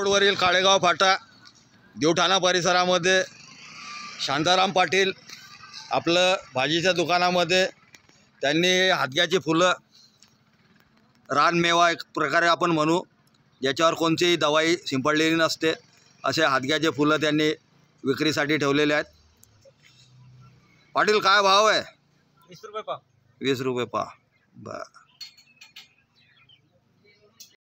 रोडवरील काळेगाव फाटा देवठाणा परिसरामध्ये शांताराम पाटील आपलं भाजीच्या दुकानामध्ये त्यांनी हादग्याची फुलं, रानमेवा एक प्रकारे आपण म्हणू, ज्याच्यावर कोणतीही दवाई शिंपडलेली नसते, असे हादग्याचे फुलं त्यांनी विक्रीसाठी ठेवलेले आहेत। पाटील काय भाव आहे? 20 रुपये पाव। 20 रुपये पाव। बरं।